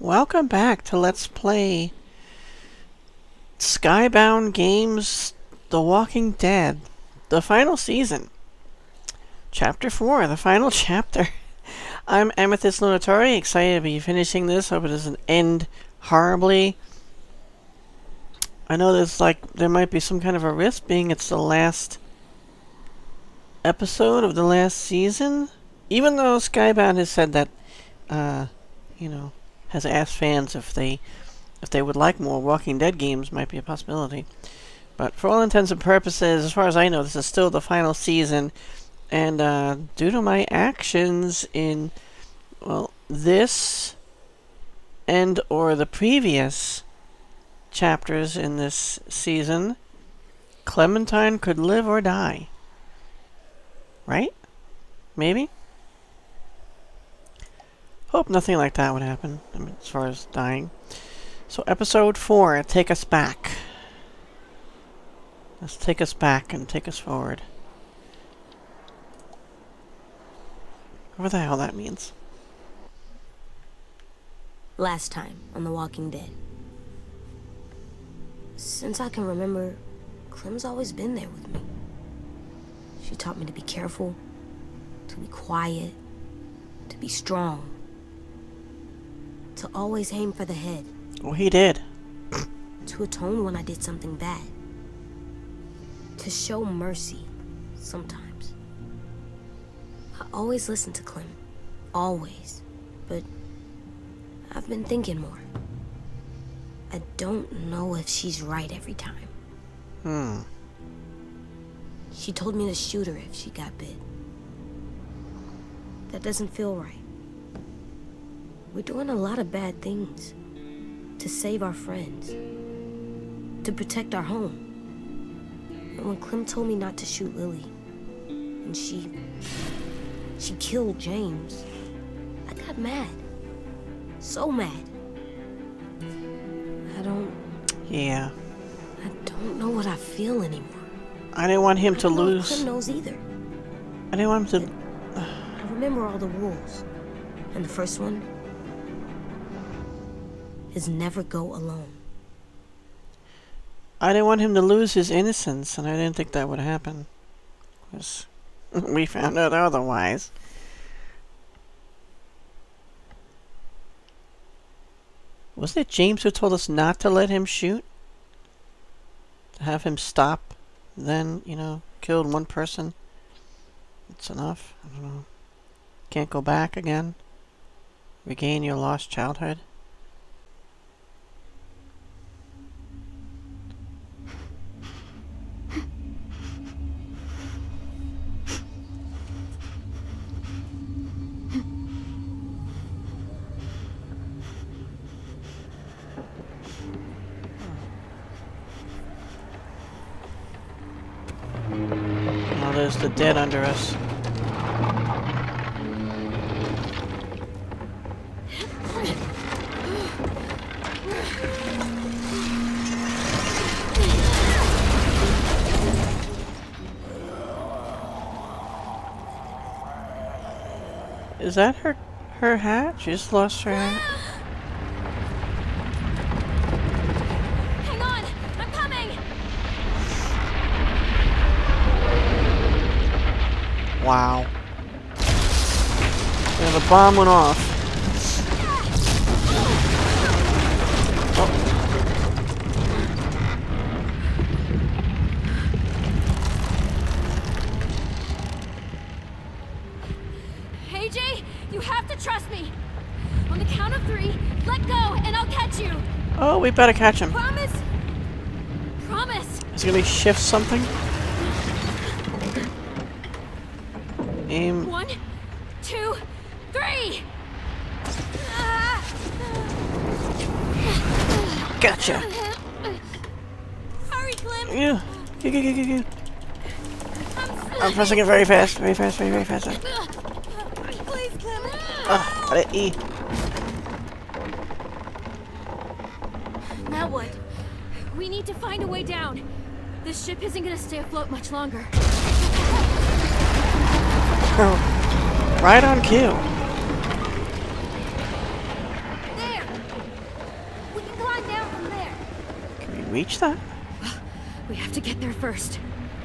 Welcome back to Let's Play Skybound Games The Walking Dead, the final season. Chapter 4, the final chapter. I'm Amethyst Lunatori, excited to be finishing this. Hope it doesn't end horribly. I know there might be some kind of a risk, being it's the last episode of the last season. Even though Skybound has said that, has asked fans if they would like more Walking Dead games, might be a possibility. But for all intents and purposes, as far as I know, this is still the final season. And due to my actions in, well, this and or the previous chapters in this season, Clementine could live or die. Right? Maybe? Hope nothing like that would happen, as far as dying. So episode 4, take us back. Let's take us back and take us forward. Whatever the hell that means. Last time on The Walking Dead. Since I can remember, Clem's always been there with me. She taught me to be careful, to be quiet, to be strong, to always aim for the head. Well, he did. To atone when I did something bad. To show mercy, sometimes. I always listened to Clem. Always. But I've been thinking more. I don't know if she's right every time. She told me to shoot her if she got bit. That doesn't feel right. We're doing a lot of bad things. To save our friends. To protect our home. And when Clem told me not to shoot Lily, and she killed James, I got mad. So mad. Yeah. I don't know what I feel anymore. I didn't want him to lose. Clem knows either. I didn't want him to. I remember all the rules. And the first one is never go alone. I didn't want him to lose his innocence, and I didn't think that would happen. Because we found out otherwise. Wasn't it James who told us not to let him shoot? To have him stop, then, killed one person? It's enough? I don't know. Can't go back again? Regain your lost childhood? Oh, there's the dead under us. Is that her hat? She just lost her hat. Hang on! I'm coming! Wow. Yeah, the bomb went off. Oh. AJ, you have to trust me! On the count of 3, let go and I'll catch you! Oh, we better catch him. Promise? Promise! Is he gonna shift something? Aim. 1, 2, 3! Gotcha! Hurry, Clem! Yeah. I'm pressing it very fast, very fast. Please, Clem! Got it, E. Now what? We need to find a way down. This ship isn't gonna stay afloat much longer. Right on cue. There! reach that? We have to get there first.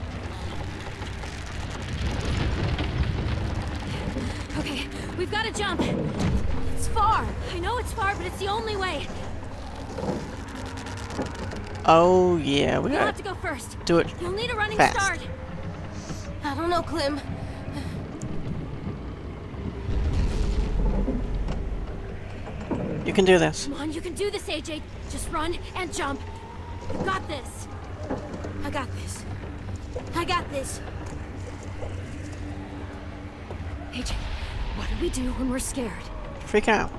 Okay, we've got to jump. It's far. I know it's far, but it's the only way. Oh yeah, we You'll gotta have to go first. do it. You'll need a running fast. start. I don't know, Clem. You can do this. Come on, you can do this, AJ. Just run and jump. You got this. I got this. I got this. AJ, what do we do when we're scared? Freak out.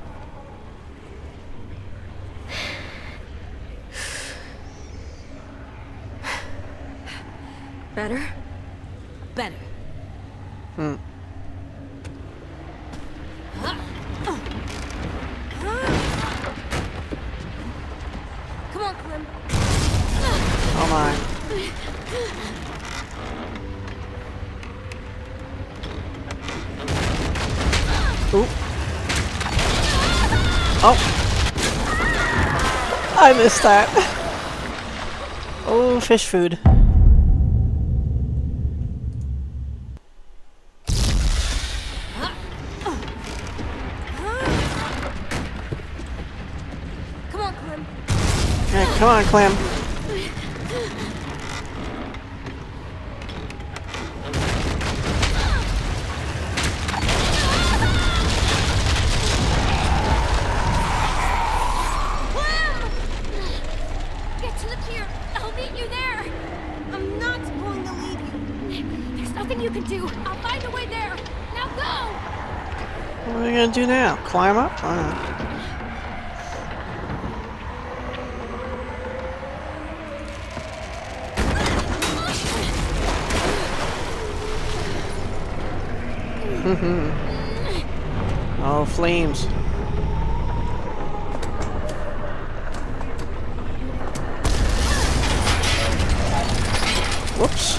Better? Better. Hmm. Come on, Clem. Oh my. Oop. Oh. I missed that. Oh, fish food. Come on, Clem. Yeah, come on, Clem. Get to the pier. I'll meet you there. I'm not going to leave you. There's nothing you can do. I'll find a way there. Now go! What are we gonna do now? Climb up? Oh, flames. Whoops.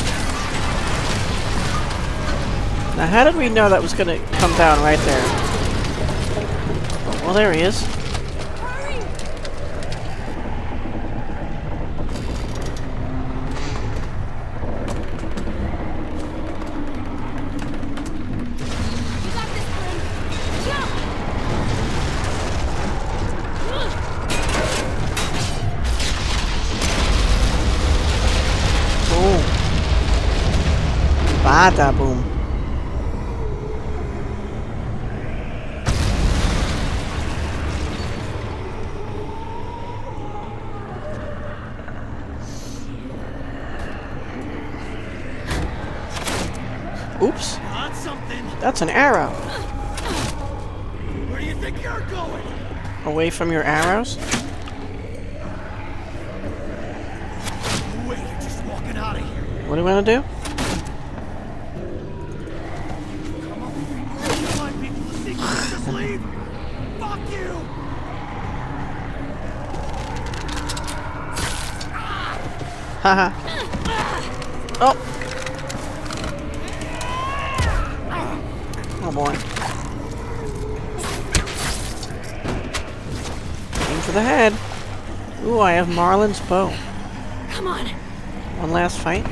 Now, how did we know that was gonna come down right there? Well, there he is. Hurry! You got this, Clem. Jump! Boom. Bada boom. Oops. Got something. That's an arrow. Where do you think you're going? Away from your arrows? Wait, you're just walking out of here. What do we want to do? Come on. You find people to see. Just leave. Fuck you. Haha. Oh. Oh boy. Aim for the head. Ooh, I have Marlin's bow. Come on. One last fight.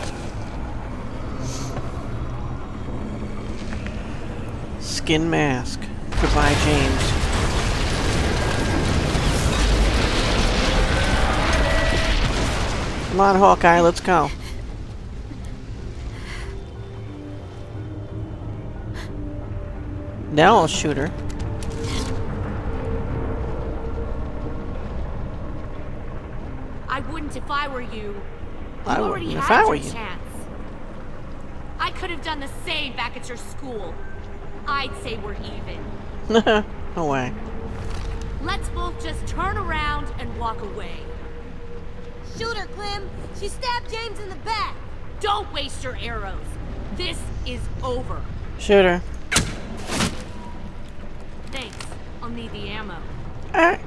Skin mask. Goodbye, James. Come on, Hawkeye, let's go. Now I'll shoot her. I wouldn't if I were you. I You wouldn't already if had I were your you. chance. I could have done the same back at your school. I'd say we're even. No way. Let's both just turn around and walk away. Shoot her, Clem. She stabbed James in the back. Don't waste your arrows. This is over. Shoot her. Thanks. I'll need the ammo. Alright.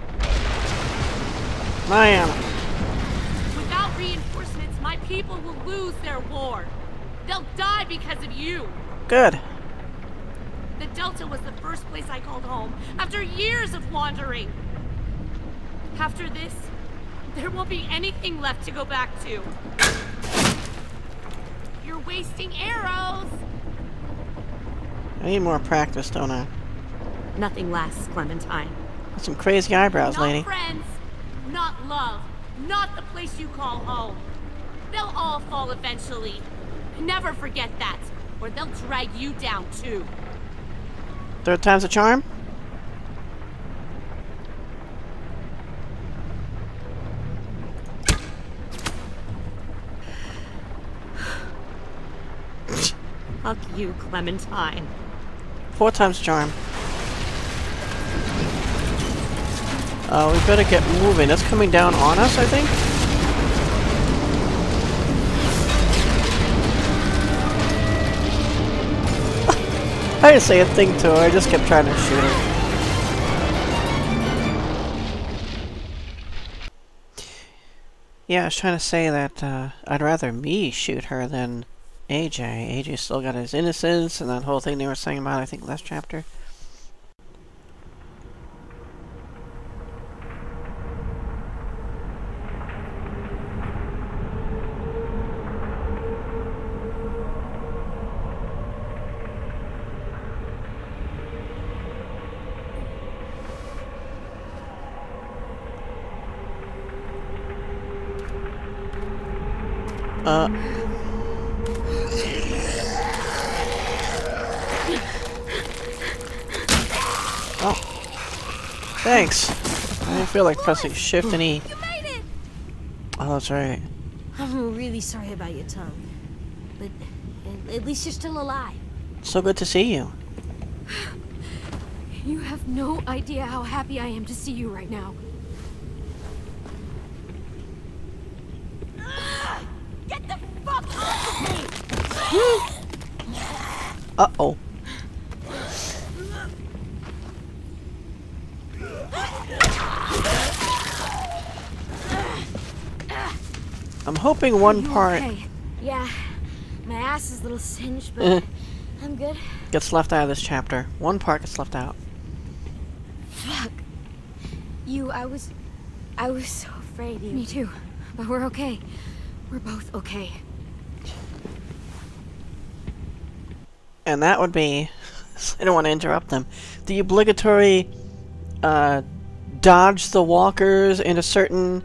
My ammo. Without reinforcements, my people will lose their war. They'll die because of you. Good. The Delta was the first place I called home after years of wandering. After this, There won't be anything left to go back to. You're wasting arrows. I need more practice, don't I? Nothing lasts, Clementine. Got some crazy eyebrows, Not lady. friends, not love, not the place you call home. They'll all fall eventually. Never forget that, or they'll drag you down too. Third time's a charm? Fuck you, Clementine. Four times a charm. We better get moving. That's coming down on us, I think. I didn't say a thing to her. I just kept trying to shoot her. Yeah, I was trying to say that I'd rather me shoot her than AJ. AJ still got his innocence and that whole thing they were saying about, I think, last chapter. Oh. Thanks. I didn't feel like pressing shift and E. You made it! Oh, that's right. I'm really sorry about your tongue. But at least you're still alive. So good to see you. You have no idea how happy I am to see you right now. Get the fuck off of me! Uh-oh. I'm hoping one part Okay. Yeah, my ass is a little singed, but I'm good. gets left out of this chapter. One part gets left out. Fuck. I was so afraid of you. Me too. But we're okay. We're both okay. And that would be, I don't want to interrupt them, the obligatory dodge the walkers in a certain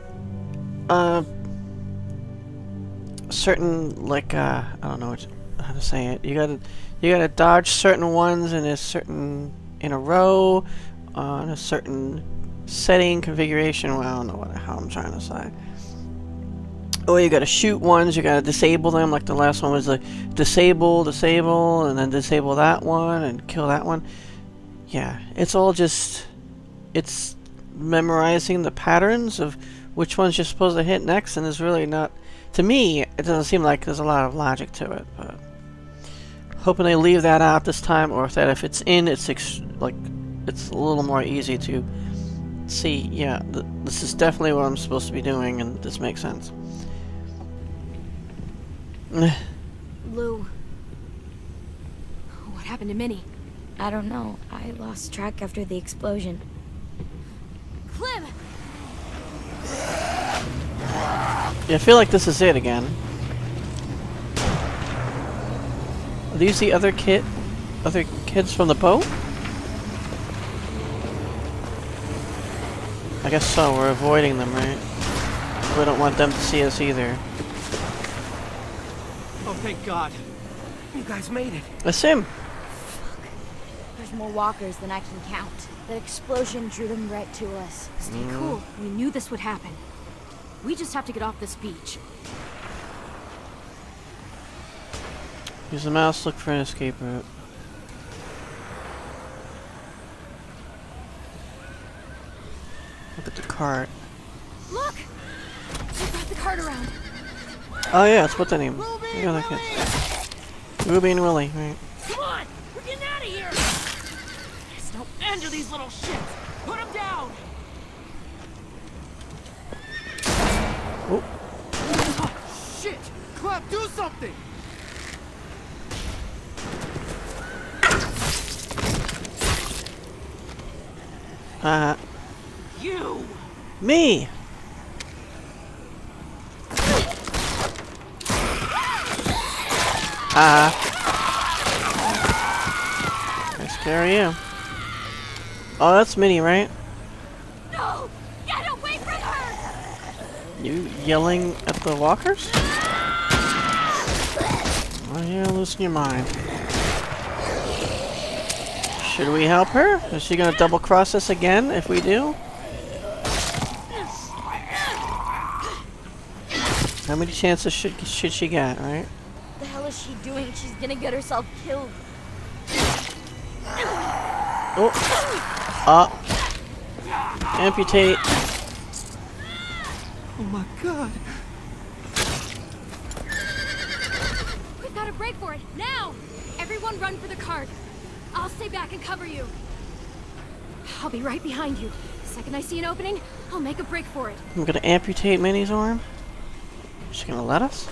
like I don't know how to say it. You gotta dodge certain ones in a row on a certain setting configuration. Well, I don't know how I'm trying to say. Or you gotta shoot ones, you gotta disable them, like the last one was the disable, and then disable that one, and kill that one. Yeah, it's all just... It's memorizing the patterns of which ones you're supposed to hit next, and there's really not... To me, it doesn't seem like there's a lot of logic to it, but... Hoping they leave that out this time, or that if it's in, it's it's a little more easy to see, yeah, this is definitely what I'm supposed to be doing, and this makes sense. Lou, What happened to Minnie? I don't know. I lost track after the explosion. Clem! Yeah, I feel like this is it again. Are these the other kids from the boat? I guess so, we're avoiding them, right? We don't want them to see us either. Oh, thank God. You guys made it. That's him! There's more walkers than I can count. That explosion drew them right to us. Stay cool. We knew this would happen. We just have to get off this beach. Use the mouse, look for an escape route. Look at the cart. Look! We brought the cart around. Oh yeah, that's what the name. The other kids. Ruby and Willie, right. Come on! We're getting out of here! There's no end to these little shits! Put them down! Oh. Oh, shit! Clem, do something! You! Me! I scare you. Oh, that's Minnie, right? No! Get away from her! You yelling at the walkers? Oh, you're losing your mind. Should we help her? Is she gonna double cross us again if we do? How many chances should she get, right? What the hell is she doing? She's gonna get herself killed. Oh. Amputate. Oh my god. We've got to break for it, now! Everyone run for the cart. I'll stay back and cover you. I'll be right behind you. The second I see an opening, I'll make a break for it. I'm gonna amputate Minnie's arm. Is she gonna let us?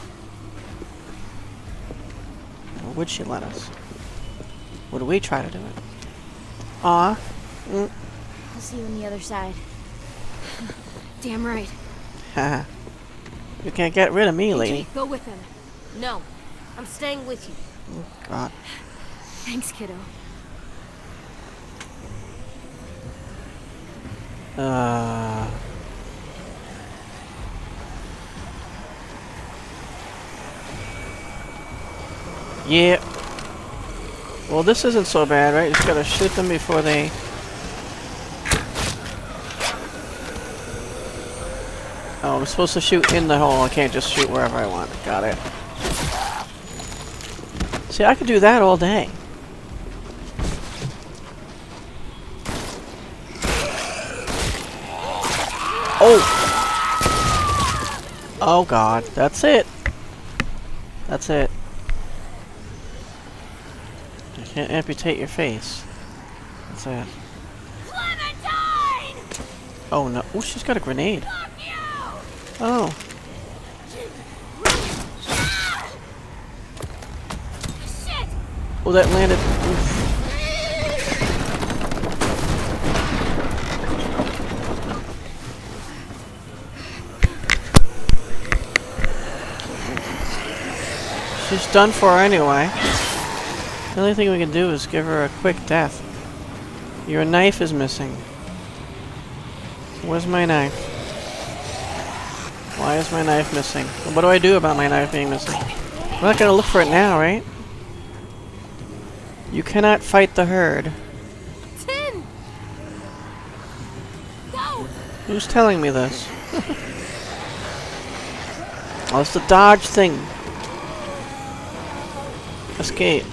Or would she let us? Would we try to do it? Aw. I'll see you on the other side. Damn right. Haha. You can't get rid of me, lady. AJ, go with him. No, I'm staying with you. Oh, God. Thanks, kiddo. Yeah. Well, this isn't so bad, right? Just gotta shoot them before they... Oh, I'm supposed to shoot in the hole. I can't just shoot wherever I want. Got it. See, I could do that all day. Oh! Oh, God. That's it. That's it. You can't amputate your face. That's it. Clementine! Oh, no. Oh, she's got a grenade. Fuck you! Oh. Shit! Oh, that landed. Oof. She's done for anyway. The only thing we can do is give her a quick death. Your knife is missing. Where's my knife? Why is my knife missing? What do I do about my knife being missing? I'm not gonna look for it now, right? You cannot fight the herd. Tin! Go! Who's telling me this? Oh, it's the dodge thing. Escape.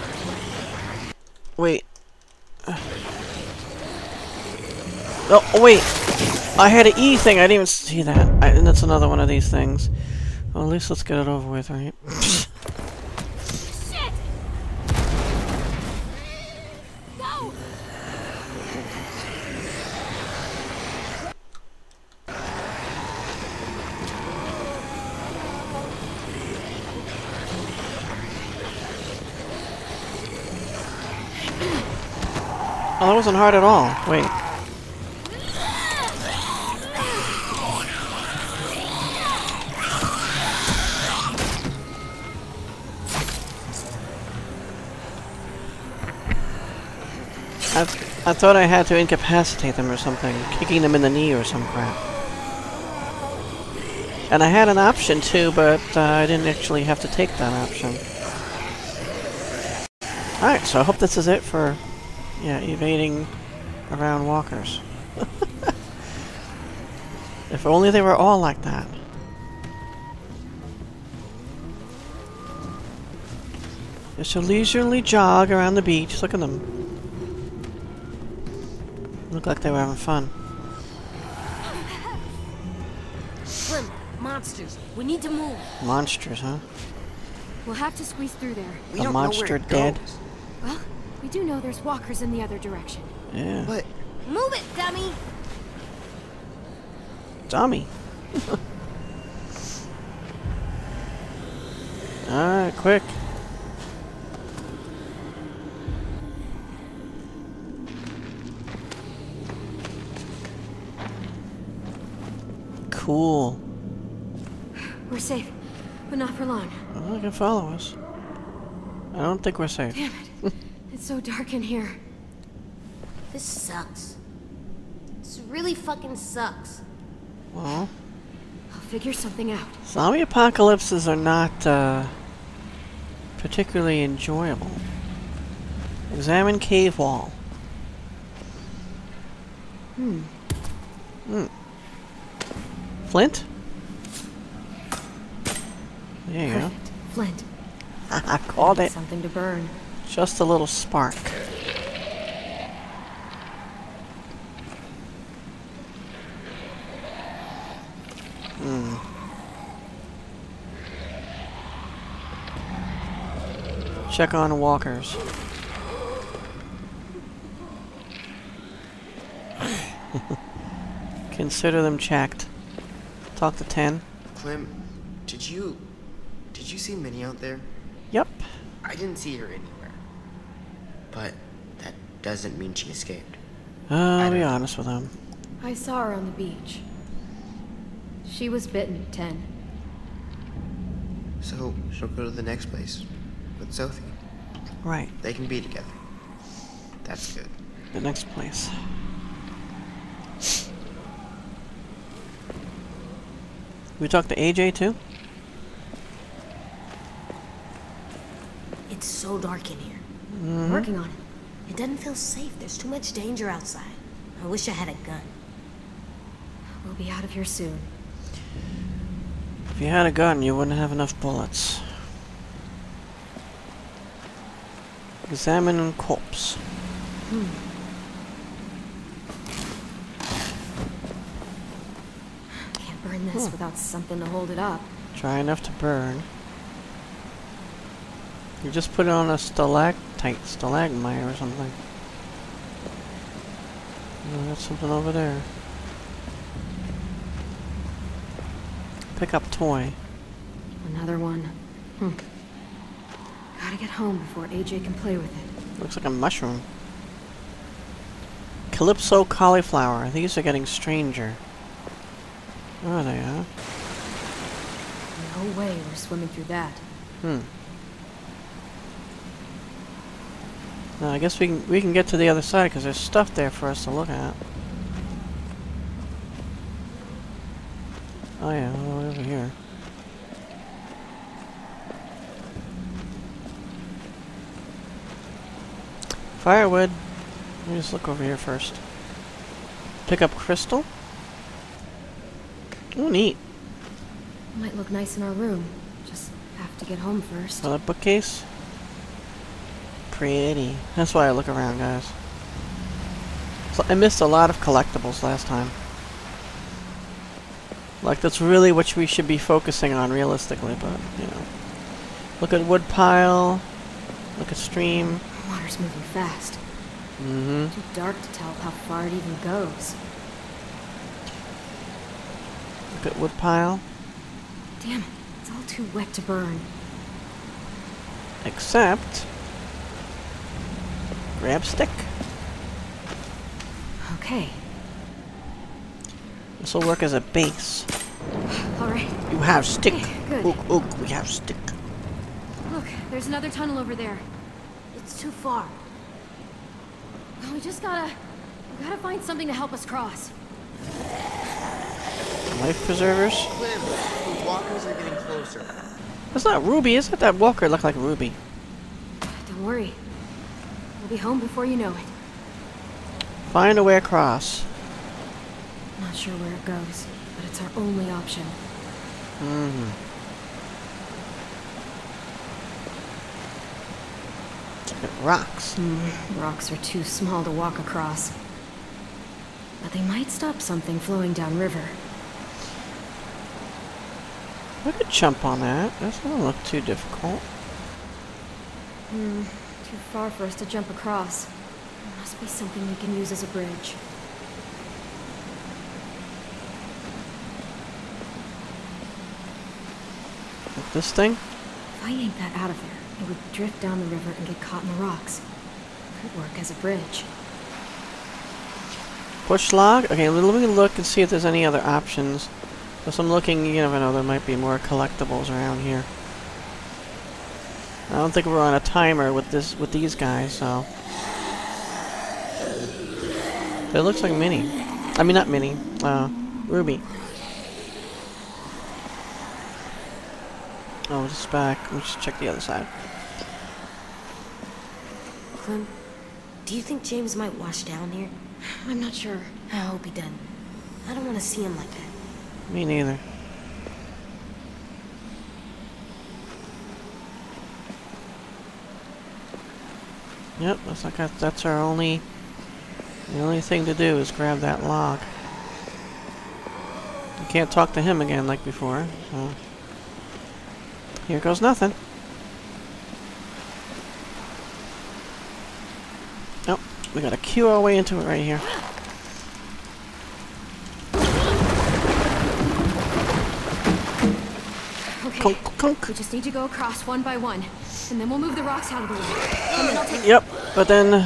Wait. Oh, wait. I had an E thing. I didn't even see that. And that's another one of these things. Well, at least let's get it over with, right? Shit! Go! Oh, that wasn't hard at all. Wait. I thought I had to incapacitate them or something. Kicking them in the knee or some crap. And I had an option too, but I didn't actually have to take that option. Alright, so I hope this is it for... yeah, evading around walkers. If only they were all like that. Just a leisurely jog around the beach. Look at them. Look like they were having fun. Clem, monsters. We need to move. Monsters, huh? We'll have to squeeze through there. We A don't know monster where it dead? goes. Well, we do know there's walkers in the other direction. Yeah. But Move it, dummy. Dummy. Alright, quick. Cool. We're safe, but not for long. Well, they can follow us. I don't think we're safe. Damn it. It's so dark in here. This sucks. This really fucking sucks. Well, I'll figure something out. zombie apocalypses are not, particularly enjoyable. Examine cave wall. Flint? There you Perfect. Flint. go. I called it. Something to burn. Just a little spark. Check on walkers. Consider them checked. Talk to 10. Clem, did you see Minnie out there? Yep. I didn't see her anywhere. But that doesn't mean she escaped. I'll be honest with him. I saw her on the beach. She was bitten, 10. So she'll go to the next place with Sophie. Right. They can be together. That's good. The next place. We talk to AJ too? It's so dark in here. I'm working on it. It doesn't feel safe. There's too much danger outside. I wish I had a gun. We'll be out of here soon. If you had a gun, you wouldn't have enough bullets. Examine corpse. Can't burn this without something to hold it up. Dry enough to burn. You just put it on a stalactite, stalagmite or something. Oh, that's something over there. Pick up toy. Another one. Gotta get home before AJ can play with it. Looks like a mushroom. Calypso cauliflower. These are getting stranger. Where are they, huh? No way we're swimming through that. No, I guess we can get to the other side because there's stuff there for us to look at. Oh yeah, all the way over here. Firewood. Let me just look over here first. Pick up crystal. Oh, neat. Might look nice in our room. Just have to get home first. Another bookcase. Pretty. That's why I look around, guys. So I missed a lot of collectibles last time. Like, that's really what we should be focusing on realistically, but, you know. Look at wood pile. Look at stream. The water's moving fast. Mm-hmm. Too dark to tell how far it even goes. Look at wood pile. Damn it, it's all too wet to burn. Except... grab stick. Okay. This will work as a base. Alright. You have stick. Good. Oak, we have stick. Look, there's another tunnel over there. It's too far. Well, we gotta find something to help us cross. Life preservers. Clem, the walkers are getting closer. That's not Ruby, is it? That walker looked like Ruby. Don't worry. We'll be home before you know it. Find a way across. Not sure where it goes, but it's our only option. Look at rocks. Rocks are too small to walk across. But they might stop something flowing downriver. I could jump on that. That doesn't look too difficult. Too far for us to jump across. There must be something we can use as a bridge. Like this thing? If I yanked that out of there, it would drift down the river and get caught in the rocks. Could work as a bridge. Push log? Okay, let me look and see if there's any other options. As I'm looking, you never know, there might be more collectibles around here. I don't think we're on a timer with these guys, so. But it looks like Minnie. I mean, not Minnie. Ruby. Oh, it's back. Let me just check the other side. Clem, do you think James might wash down here? I'm not sure. I hope he doesn't. I don't want to see him like that. Me neither. Yep, looks like that's our only... The only thing to do is grab that log. You can't talk to him again like before, so... Here goes nothing. Oh, we gotta cue our way into it right here. Okay. Conk, conk. We just need to go across one by one, and then we'll move the rocks out of the way. And then I'll take... Yep, but then...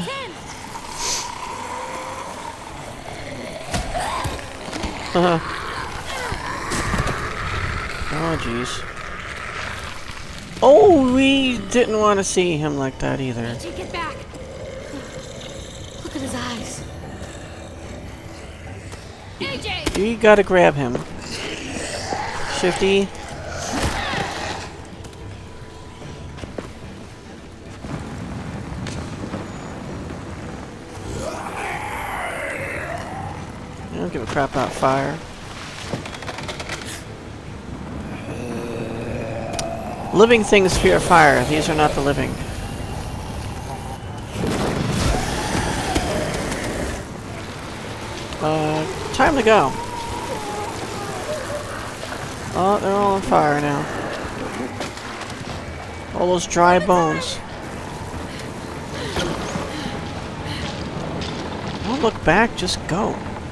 Oh, jeez. Oh, we didn't want to see him like that either. Take it back. Look at his eyes. AJ! You gotta grab him. Shifty. I don't give a crap about fire. Living things fear fire. These are not the living. Time to go. Oh, they're all on fire now. All those dry bones. Don't look back, just go.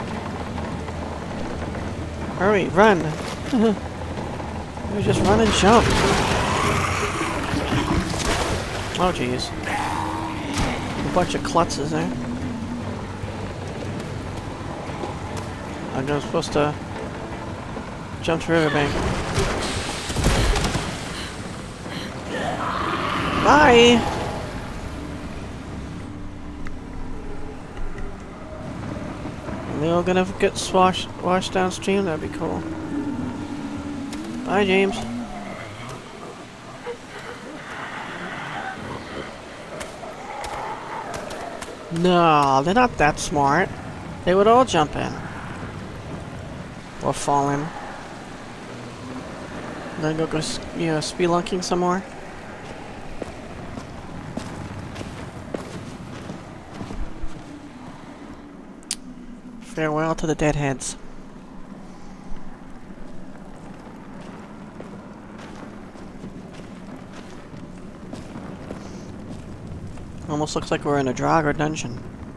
Hurry, run. Just run and jump. Oh, jeez. A bunch of klutzes there. I'm supposed to jump to riverbank. Bye! Are they all gonna get washed downstream? That'd be cool. Bye, James. No, they're not that smart. They would all jump in. Or fall in. Then go spelunking some more. Farewell to the deadheads. Almost looks like we're in a Draugr dungeon.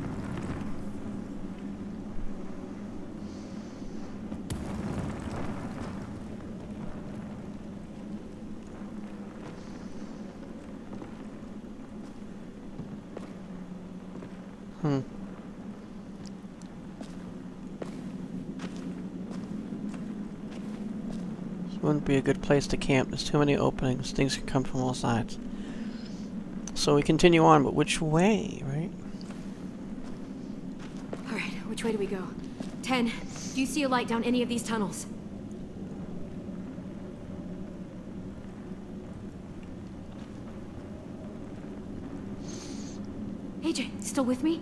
This wouldn't be a good place to camp. There's too many openings. Things can come from all sides. So we continue on, but which way, right? Alright, which way do we go? 10. Do you see a light down any of these tunnels? AJ, still with me?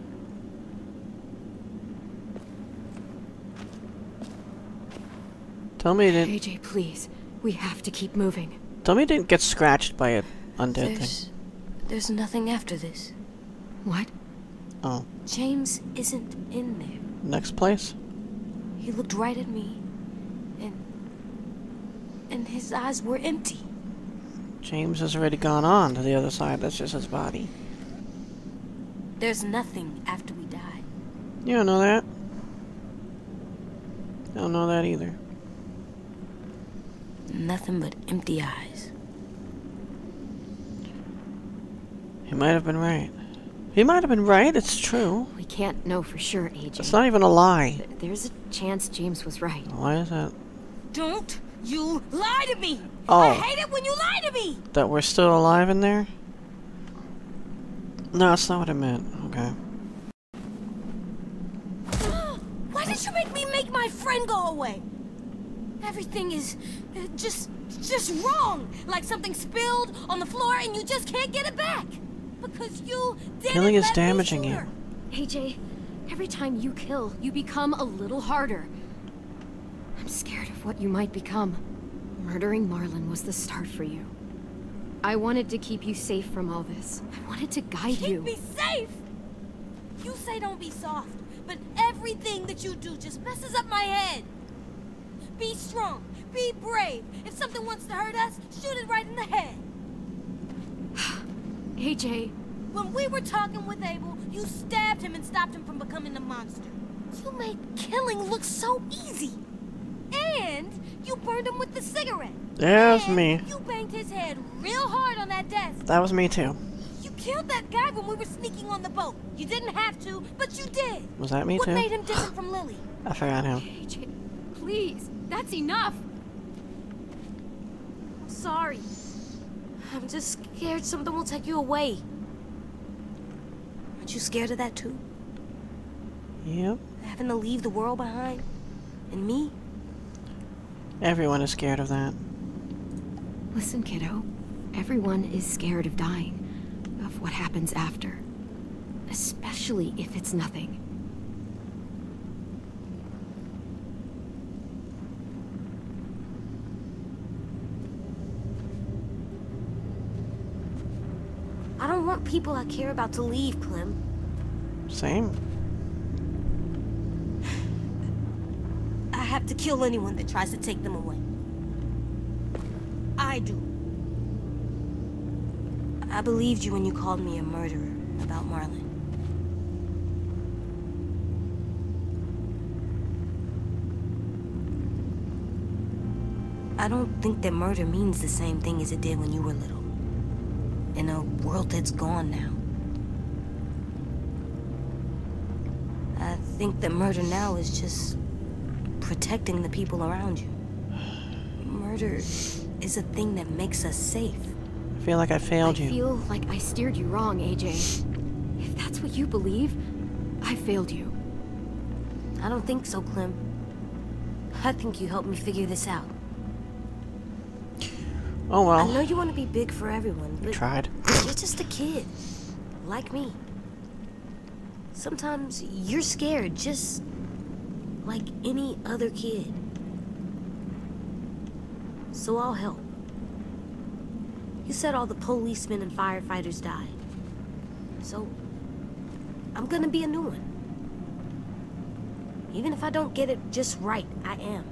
Tell me it didn't. AJ, please. We have to keep moving. Tell me it didn't get scratched by an undead thing. There's nothing after this. What? Oh. James isn't in there. Next place? He looked right at me, and his eyes were empty. James has already gone on to the other side. That's just his body. There's nothing after we die. You don't know that. I don't know that either. Nothing but empty eyes. He might have been right. He might have been right, it's true. We can't know for sure, AJ. It's not even a lie. There's a chance James was right. Why is that? Don't you lie to me! Oh. I hate it when you lie to me! That we're still alive in there? No, that's not what I meant. Okay. Why did you make me make my friend go away? Everything is just wrong. Like something spilled on the floor and you just can't get it back. Because you didn't Killing is let me damaging shoot you. her. AJ, every time you kill, you become a little harder. I'm scared of what you might become. Murdering Marlon was the start for you. I wanted to keep you safe from all this. I wanted to guide you. Keep me safe! You say don't be soft, but everything that you do just messes up my head. Be strong, be brave. If something wants to hurt us, shoot it right in the head. AJ. When we were talking with Abel, you stabbed him and stopped him from becoming a monster. You made killing look so easy. And you burned him with the cigarette. That was And me. you banged his head real hard on that desk. That was me too. You killed that guy when we were sneaking on the boat. You didn't have to, but you did. Was that me What too? made him different from Lily? I forgot him. AJ, please. That's enough. I'm sorry. I'm just scared something will take you away. Aren't you scared of that too? Yep. Having to leave the world behind? And me? Everyone is scared of that. Listen, kiddo. Everyone is scared of dying. Of what happens after. Especially if it's nothing. I don't want people I care about to leave, Clem. Same. I have to kill anyone that tries to take them away. I do. I believed you when you called me a murderer about Marlon. I don't think that murder means the same thing as it did when you were little. In a world that's gone now. I think that murder now is just protecting the people around you. Murder is a thing that makes us safe. I feel like I failed you. I feel like I steered you wrong, AJ. If that's what you believe, I failed you. I don't think so, Clem. I think you helped me figure this out. Oh I well. know you want to be big for everyone, We but tried. you're just a kid. Like me. Sometimes you're scared, just like any other kid. So I'll help. You said all the policemen and firefighters died. So I'm gonna be a new one. Even if I don't get it just right, I am.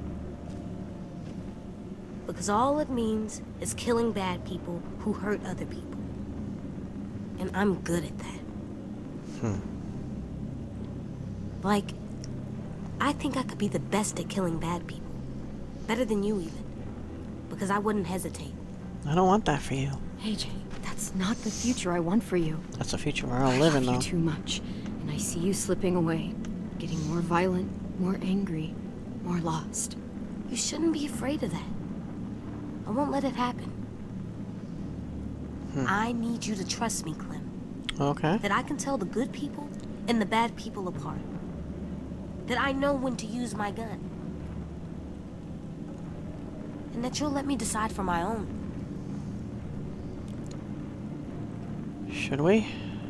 Because all it means is killing bad people who hurt other people. And I'm good at that. Like, I think I could be the best at killing bad people. Better than you even. Because I wouldn't hesitate. I don't want that for you. AJ, that's not the future I want for you. That's the future we're all I living love though. you too much, and I see you slipping away. Getting more violent, more angry, more lost. You shouldn't be afraid of that. I won't let it happen. I need you to trust me, Clem. Okay. That I can tell the good people and the bad people apart. That I know when to use my gun. And that you'll let me decide for my own. Should we?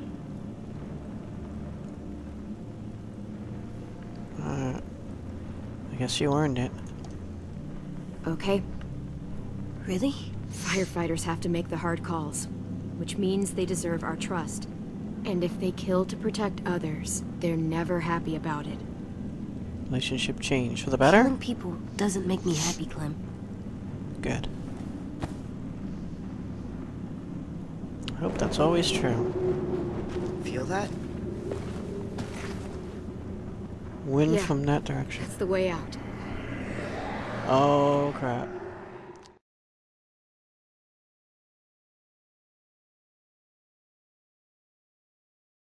I guess you earned it. Okay? Really? Firefighters have to make the hard calls, which means they deserve our trust. And if they kill to protect others, they're never happy about it. Relationship change for the better? Killing people doesn't make me happy, Clem. Good. I hope that's always true. Feel that? Wind Yeah. from that direction. That's the way out. Oh crap.